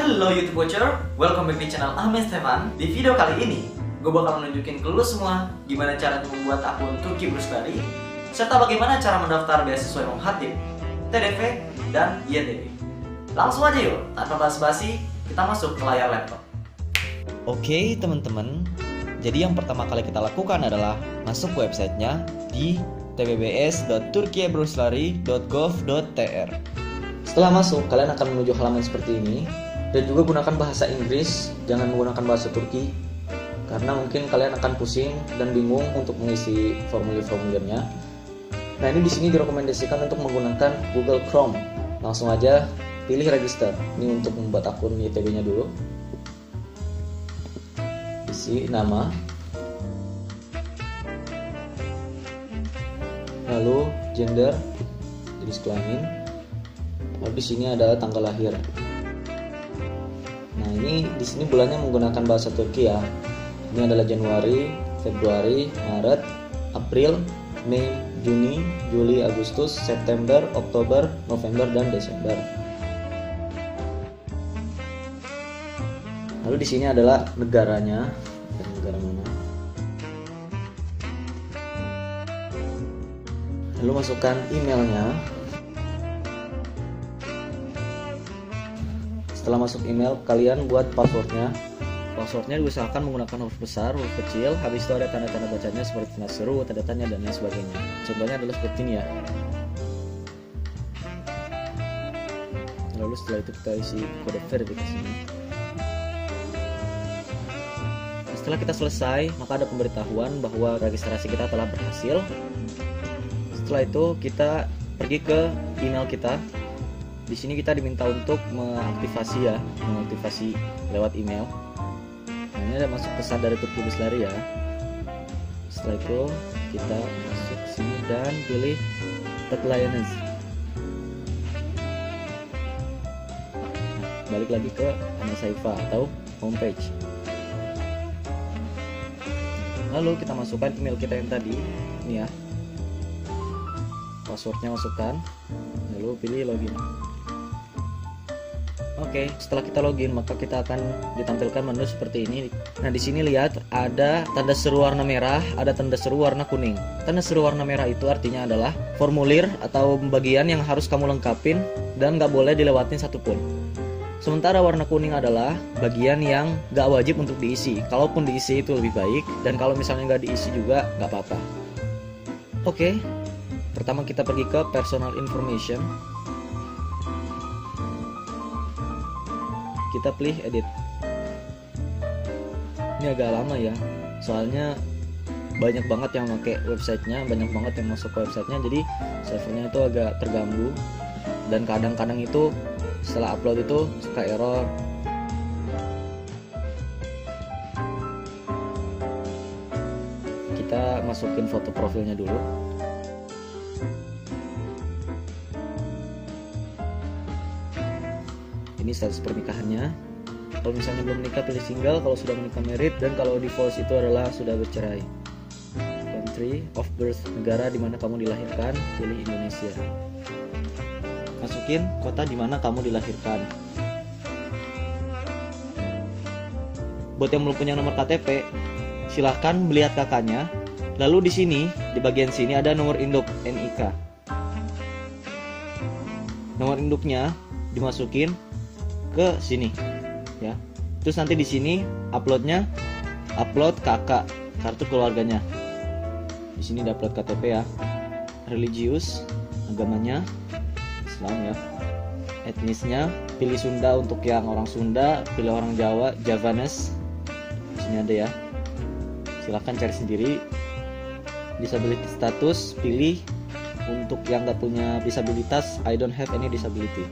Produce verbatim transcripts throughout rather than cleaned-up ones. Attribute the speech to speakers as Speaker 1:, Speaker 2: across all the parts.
Speaker 1: Hello YouTube Watcher, welcome back di channel Ahmed Stefan. Di video kali ini, gue bakal nunjukin ke lu semua gimana caranya membuat akun Turki Bursary, serta bagaimana cara mendaftar beasiswa Imam Khatib, T D V, dan Y T B. Langsung aja yuk, tanpa basa-basi, kita masuk ke layar laptop.
Speaker 2: Oke teman-teman, jadi yang pertama kali kita lakukan adalah masuk ke websitenya di t b b s dot turkiye bursary dot gov dot t r. Setelah masuk, kalian akan menuju halaman seperti ini. Dan juga gunakan bahasa Inggris, jangan menggunakan bahasa Turki, karena mungkin kalian akan pusing dan bingung untuk mengisi formulir-formulirnya. Nah, ini di sini direkomendasikan untuk menggunakan Google Chrome. Langsung aja pilih register. Ini untuk membuat akun Y T B-nya dulu. Isi nama, lalu gender, jenis kelamin. Lalu di sini ada tanggal lahir. Nah, ini di sini bulannya menggunakan bahasa Turki ya. Ini adalah Januari, Februari, Maret, April, Mei, Juni, Juli, Agustus, September, Oktober, November, dan Desember. Lalu di sini adalah negaranya, dan negara mana. Lalu masukkan emailnya. Setelah masuk email, kalian buat passwordnya. Passwordnya diusahakan menggunakan huruf besar, huruf kecil. Habis itu ada tanda-tanda bacanya seperti tanda seru, tanda tanya, dan lain sebagainya. Contohnya adalah seperti ini ya. Lalu setelah itu kita isi kode verifikasinya. Setelah kita selesai, maka ada pemberitahuan bahwa registrasi kita telah berhasil. Setelah itu kita pergi ke email kita. Di sini kita diminta untuk mengaktifasi ya, mengaktifasi lewat email. Nah, ini ada masuk pesan dari Turki Bursary ya. Setelah itu kita masuk ke sini dan pilih Tıklayınız. Balik lagi ke Ana Sayfa atau homepage. Lalu kita masukkan email kita yang tadi, ini ya. Passwordnya masukkan, lalu pilih login. Oke, setelah kita login, maka kita akan ditampilkan menu seperti ini. Nah, di sini lihat ada tanda seru warna merah, ada tanda seru warna kuning. Tanda seru warna merah itu artinya adalah formulir atau bagian yang harus kamu lengkapin dan nggak boleh dilewatin satupun. Sementara warna kuning adalah bagian yang nggak wajib untuk diisi. Kalaupun diisi itu lebih baik, dan kalau misalnya nggak diisi juga nggak apa-apa. Oke, pertama kita pergi ke personal information. Kita pilih edit. Ini agak lama ya, soalnya banyak banget yang pakai websitenya, banyak banget yang masuk ke websitenya, jadi servernya itu agak terganggu. Dan kadang-kadang itu setelah upload itu suka error. Kita masukin foto profilnya dulu. Ini status pernikahannya. Kalau misalnya belum menikah pilih single, kalau sudah menikah married, dan kalau divorce itu adalah sudah bercerai. Country of birth, negara di mana kamu dilahirkan, pilih Indonesia. Masukin kota di mana kamu dilahirkan. Buat yang belum punya nomor K T P, silahkan melihat kakaknya. Lalu di sini, di bagian sini ada nomor induk N I K. Nomor induknya dimasukin ke sini ya. Terus nanti di sini uploadnya upload kakak, kartu keluarganya. Di sini upload K T P ya. Religius, agamanya Islam ya. Etnisnya pilih Sunda untuk yang orang Sunda, pilih orang Jawa, Javanese. Di sini ada ya. Silahkan cari sendiri. Disability status pilih untuk yang nggak punya disabilitas, I don't have any disability.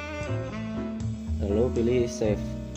Speaker 2: Lalu pilih save.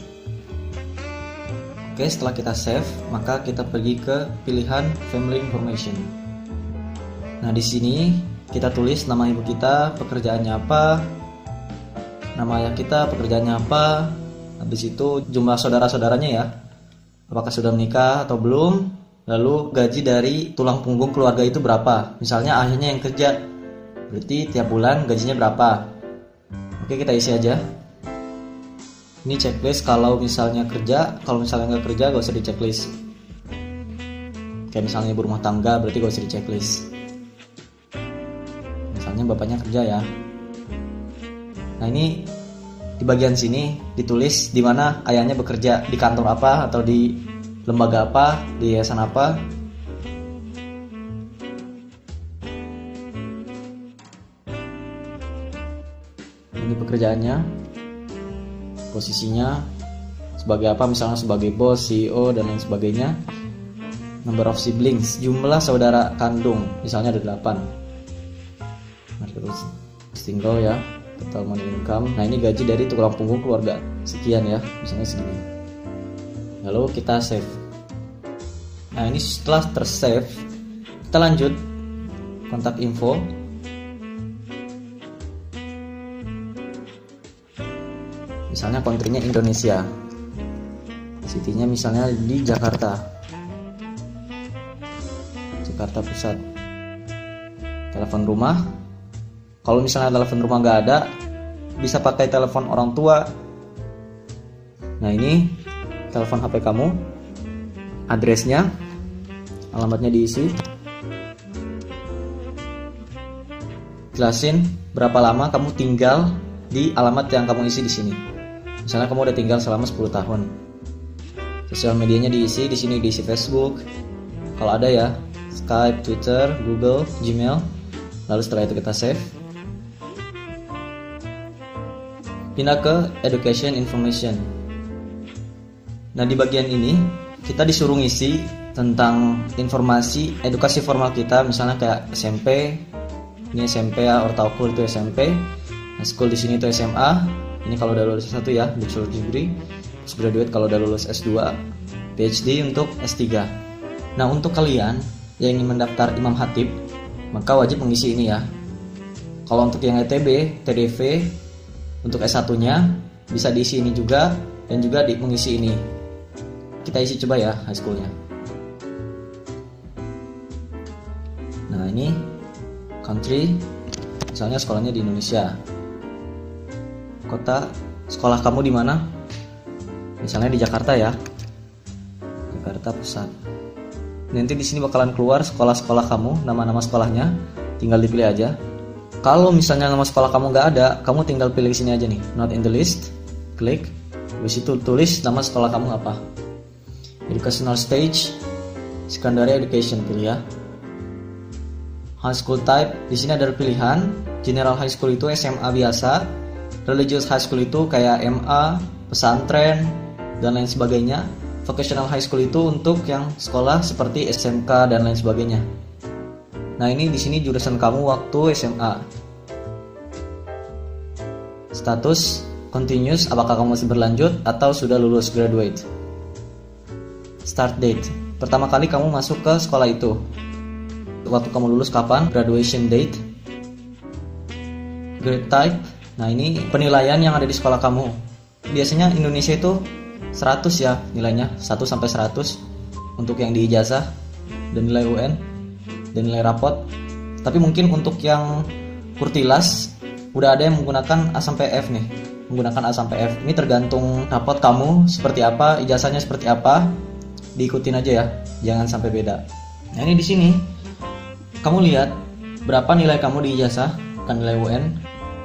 Speaker 2: Oke, setelah kita save, maka kita pergi ke pilihan family information. Nah, di sini kita tulis nama ibu kita, pekerjaannya apa, nama ayah kita, pekerjaannya apa. Habis itu jumlah saudara-saudaranya ya, apakah sudah menikah atau belum. Lalu gaji dari tulang punggung keluarga itu berapa. Misalnya ayahnya yang kerja, berarti tiap bulan gajinya berapa. Oke, kita isi aja. Ini checklist kalau misalnya kerja, kalau misalnya nggak kerja gak usah di checklist. Kayak misalnya ibu rumah tangga berarti gak usah di checklist. Misalnya bapaknya kerja ya. Nah ini di bagian sini ditulis di mana ayahnya bekerja, di kantor apa atau di lembaga apa, di yayasan apa. Ini pekerjaannya, posisinya sebagai apa, misalnya sebagai bos, C E O dan lain sebagainya. Number of siblings, jumlah saudara kandung, misalnya ada delapan. Nah, terus single ya, total money income. Nah ini gaji dari tulang punggung keluarga, sekian ya, misalnya segini. Lalu kita save. Nah ini setelah tersave, kita lanjut kontak info. Misalnya country-nya Indonesia, city-nya misalnya di Jakarta, Jakarta Pusat. Telepon rumah, kalau misalnya telepon rumah nggak ada, bisa pakai telepon orang tua. Nah ini telepon H P kamu, adresnya, alamatnya diisi, jelasin berapa lama kamu tinggal di alamat yang kamu isi di sini. Misalnya kamu udah tinggal selama sepuluh tahun. Sosial medianya diisi, di sini diisi Facebook, kalau ada ya, Skype, Twitter, Google, Gmail. Lalu setelah itu kita save. Pindah ke Education Information. Nah di bagian ini kita disuruh ngisi tentang informasi edukasi formal kita, misalnya kayak S M P, ini S M P ya, Ortaokul itu S M P, nah, school di sini itu S M A. Ini kalau udah lulus S satu ya, bachelor degree, terus graduate kalau udah lulus S dua, P H D untuk S tiga. Nah untuk kalian yang ingin mendaftar Imam Khatib, maka wajib mengisi ini ya. Kalau untuk yang E T B, T D V, untuk S satu-nya bisa diisi ini juga, dan juga di, mengisi ini. Kita isi coba ya high school-nya. Nah ini country, misalnya sekolahnya di Indonesia. Kota, sekolah kamu di mana? Misalnya di Jakarta ya, Jakarta Pusat. Nanti di sini bakalan keluar sekolah-sekolah kamu, nama-nama sekolahnya, tinggal dipilih aja. Kalau misalnya nama sekolah kamu nggak ada, kamu tinggal pilih sini aja nih, not in the list, klik, habis itu tulis nama sekolah kamu apa. Educational stage, secondary education pilih ya. High school type, di sini ada pilihan. General high school itu S M A biasa. Religious high school itu kayak M A, pesantren, dan lain sebagainya. Vocational high school itu untuk yang sekolah seperti S M K dan lain sebagainya. Nah ini di sini jurusan kamu waktu S M A. Status continuous, apakah kamu masih berlanjut atau sudah lulus graduate. Start date, pertama kali kamu masuk ke sekolah itu. Waktu kamu lulus kapan? Graduation date. Grade type, nah ini penilaian yang ada di sekolah kamu. Biasanya Indonesia itu seratus ya nilainya, satu sampai seratus untuk yang di ijazah dan nilai U N dan nilai rapot. Tapi mungkin untuk yang kurtilas udah ada yang menggunakan A sampai F nih, menggunakan A sampai F. Ini tergantung rapot kamu seperti apa, ijazahnya seperti apa, diikutin aja ya, jangan sampai beda. Nah ini di sini kamu lihat berapa nilai kamu di ijazah, bukan nilai U N.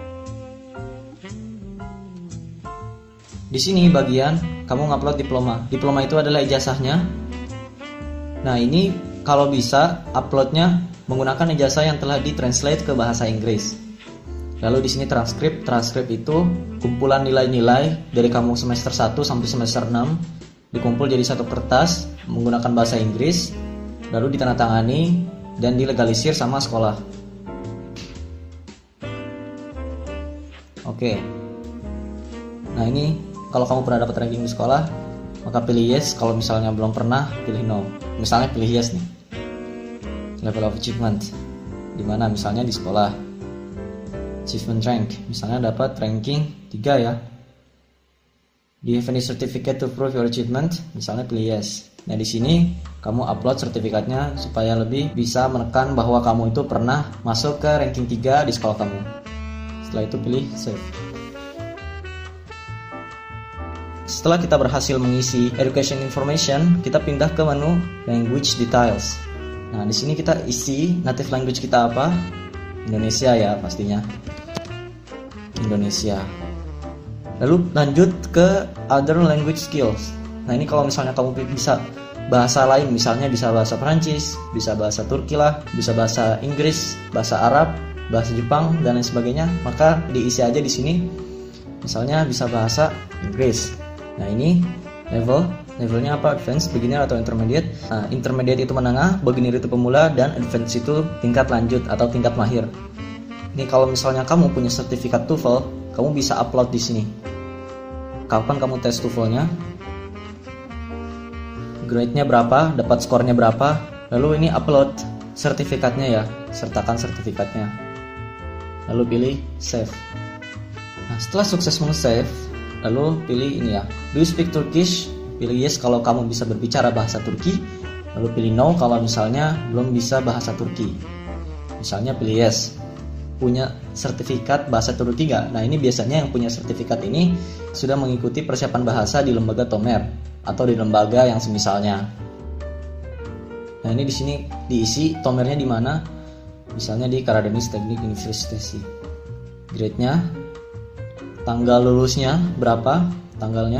Speaker 2: Di sini bagian kamu ngupload diploma. Diploma itu adalah ijazahnya. Nah ini kalau bisa uploadnya menggunakan ijazah yang telah ditranslate ke bahasa Inggris. Lalu di sini transkrip. Transkrip itu kumpulan nilai-nilai dari kamu semester satu sampai semester enam dikumpul jadi satu kertas menggunakan bahasa Inggris, lalu ditandatangani dan dilegalisir sama sekolah. Oke. Nah ini kalau kamu pernah dapat ranking di sekolah, maka pilih yes. Kalau misalnya belum pernah, pilih no. Misalnya pilih yes nih. Level of achievement, dimana misalnya di sekolah. Achievement rank, misalnya dapat ranking tiga ya. Do you have any certificate to prove your achievement? Misalnya pilih yes. Nah di sini kamu upload sertifikatnya supaya lebih bisa menekan bahwa kamu itu pernah masuk ke ranking tiga di sekolah kamu. Setelah itu pilih save. Setelah kita berhasil mengisi education information, kita pindah ke menu language details. Nah, di sini kita isi native language kita apa? Indonesia ya pastinya. Indonesia. Lalu lanjut ke other language skills. Nah, ini kalau misalnya kamu bisa bahasa lain, misalnya bisa bahasa Perancis, bisa bahasa Turki lah, bisa bahasa Inggris, bahasa Arab, bahasa Jepang dan lain sebagainya, maka diisi aja di sini. Misalnya bisa bahasa Inggris. Nah, ini level, levelnya apa? Advanced, beginner atau intermediate. Nah, intermediate itu menengah, beginner itu pemula, dan advanced itu tingkat lanjut atau tingkat mahir. Ini kalau misalnya kamu punya sertifikat TOEFL, kamu bisa upload di sini. Kapan kamu tes TOEFL-nya? Grade-nya berapa? Dapat skornya berapa? Lalu ini upload sertifikatnya ya, sertakan sertifikatnya. Lalu pilih save. Nah, setelah sukses meng-save, lalu pilih ini ya, do you speak Turkish? Pilih yes kalau kamu bisa berbicara bahasa Turki. Lalu pilih no kalau misalnya belum bisa bahasa Turki. Misalnya pilih yes. Punya sertifikat bahasa Turki nggak? Nah, ini biasanya yang punya sertifikat ini sudah mengikuti persiapan bahasa di lembaga Tomer atau di lembaga yang semisalnya. Nah, ini di sini diisi Tomernya di mana? Misalnya di Karadeniz Teknik Universitas. Grade-nya, tanggal lulusnya berapa? Tanggalnya.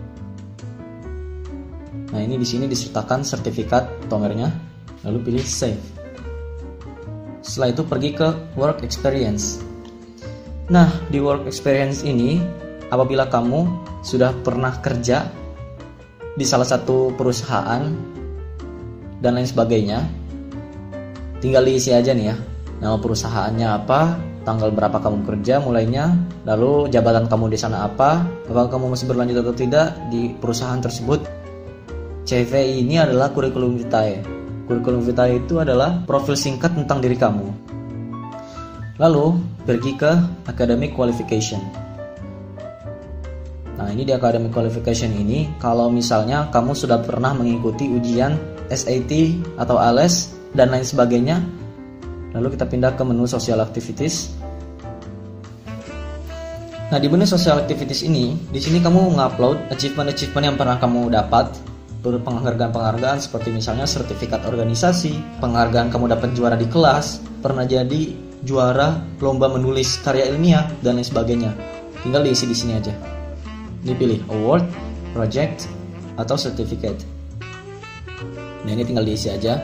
Speaker 2: Nah, ini di sini disertakan sertifikat Tomernya. Lalu pilih save. Setelah itu pergi ke work experience. Nah, di work experience ini, apabila kamu sudah pernah kerja di salah satu perusahaan dan lain sebagainya, tinggal diisi aja nih ya, nama perusahaannya apa, tanggal berapa kamu kerja mulainya, lalu jabatan kamu di sana apa, apakah kamu masih berlanjut atau tidak di perusahaan tersebut. C V ini adalah kurikulum vitae. Kurikulum vitae itu adalah profil singkat tentang diri kamu. Lalu pergi ke academic qualification. Nah, ini di academic qualification ini, kalau misalnya kamu sudah pernah mengikuti ujian S A T atau A L E S dan lain sebagainya, lalu kita pindah ke menu social activities. Nah, di menu social activities ini, di sini kamu mengupload achievement-achievement yang pernah kamu dapat, penghargaan-penghargaan seperti misalnya sertifikat organisasi, penghargaan kamu dapat juara di kelas, pernah jadi juara lomba menulis karya ilmiah dan lain sebagainya. Tinggal diisi di sini aja. Ini pilih award, project, atau certificate. Nah, ini tinggal diisi aja.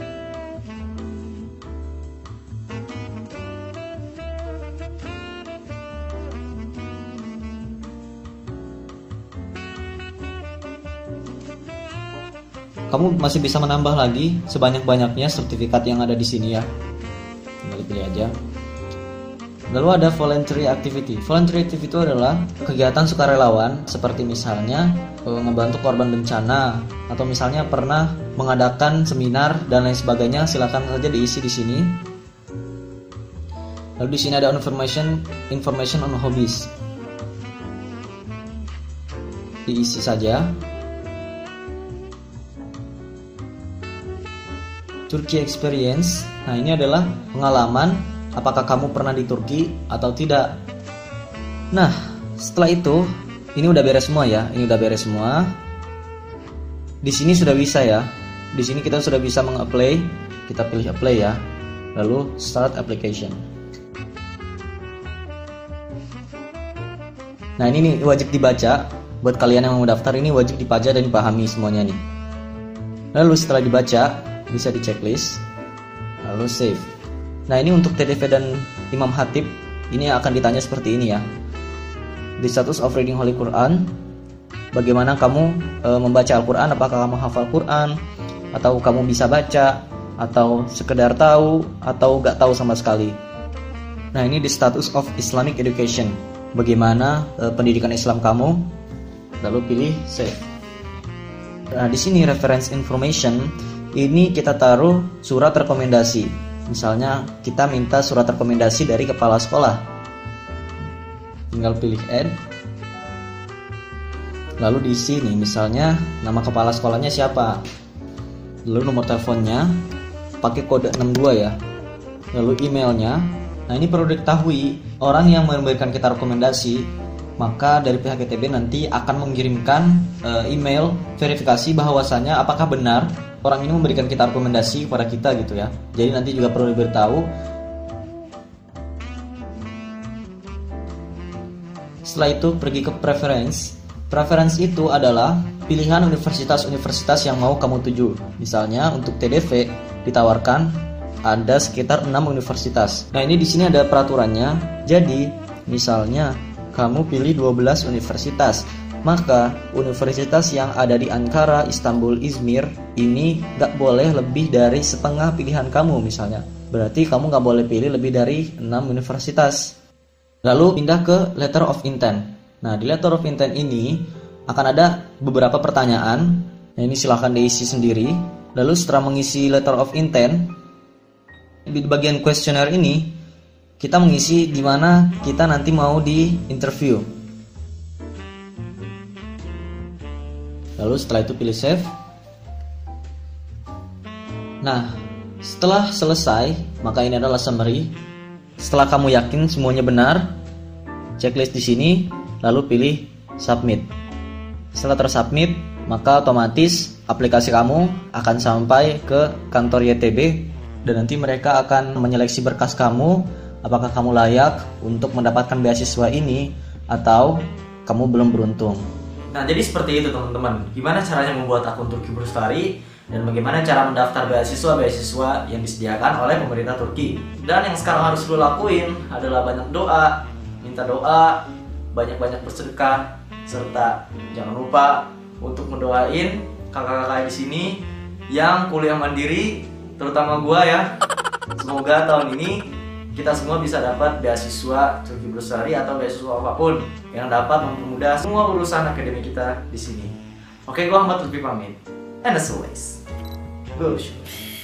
Speaker 2: Kamu masih bisa menambah lagi sebanyak-banyaknya sertifikat yang ada di sini ya. Tinggal pilih aja. Lalu ada voluntary activity. Voluntary activity itu adalah kegiatan sukarelawan seperti misalnya membantu korban bencana atau misalnya pernah mengadakan seminar dan lain sebagainya. Silakan saja diisi di sini. Lalu di sini ada information information on hobbies. Diisi saja. Turkey experience. Nah, ini adalah pengalaman apakah kamu pernah di Turki atau tidak. Nah, setelah itu ini udah beres semua ya. Ini udah beres semua. Di sini sudah bisa ya. Di sini kita sudah bisa meng-apply. Kita pilih apply ya. Lalu start application. Nah, ini nih wajib dibaca. Buat kalian yang mau daftar, ini wajib dibaca dan dipahami semuanya nih. Lalu setelah dibaca, bisa di checklist, lalu save. Nah, ini untuk T D V dan Imam Khatib, ini akan ditanya seperti ini ya. The status of reading Holy Quran, bagaimana kamu e, membaca Al-Quran, apakah kamu hafal Quran, atau kamu bisa baca, atau sekedar tahu, atau gak tahu sama sekali. Nah, ini the status of Islamic education, bagaimana e, pendidikan Islam kamu, lalu pilih save. Nah, di sini reference information, ini kita taruh surat rekomendasi. Misalnya kita minta surat rekomendasi dari kepala sekolah. Tinggal pilih add. Lalu diisi nih, misalnya nama kepala sekolahnya siapa. Lalu nomor teleponnya pakai kode enam dua ya. Lalu emailnya. Nah, ini perlu diketahui, orang yang memberikan kita rekomendasi maka dari pihak I T B nanti akan mengirimkan uh, email verifikasi bahwasannya apakah benar orang ini memberikan kita rekomendasi kepada kita gitu ya. Jadi nanti juga perlu diberitahu. Setelah itu pergi ke preference. Preference itu adalah pilihan universitas-universitas yang mau kamu tuju. Misalnya untuk T D V ditawarkan ada sekitar enam universitas. Nah, ini di sini ada peraturannya. Jadi, misalnya kamu pilih dua belas universitas, maka universitas yang ada di Ankara, Istanbul, Izmir ini nggak boleh lebih dari setengah pilihan kamu misalnya. Berarti kamu nggak boleh pilih lebih dari enam universitas. Lalu pindah ke letter of intent. Nah, di letter of intent ini akan ada beberapa pertanyaan. Nah, ini silahkan diisi sendiri. Lalu setelah mengisi letter of intent, di bagian kuesioner ini kita mengisi di mana kita nanti mau di interview. Lalu setelah itu pilih save. Nah, setelah selesai, maka ini adalah summary. Setelah kamu yakin semuanya benar, checklist di sini, lalu pilih submit. Setelah tersubmit, maka otomatis aplikasi kamu akan sampai ke kantor Y T B dan nanti mereka akan menyeleksi berkas kamu. Apakah kamu layak untuk mendapatkan beasiswa ini atau kamu belum beruntung.
Speaker 1: Nah, jadi seperti itu teman-teman. Gimana caranya membuat akun Turki Brustari dan bagaimana cara mendaftar beasiswa-beasiswa yang disediakan oleh pemerintah Turki. Dan yang sekarang harus lo lakuin adalah banyak doa, minta doa, banyak-banyak bersedekah, serta jangan lupa untuk mendoain kakak-kakak di sini yang kuliah mandiri, terutama gua ya. Semoga tahun ini kita semua bisa dapat beasiswa Turki Brustari atau beasiswa apapun yang dapat mempermudah semua urusan akademik kita di sini. Oke, gua Ahmad Lutfi pamit. And as always, go show.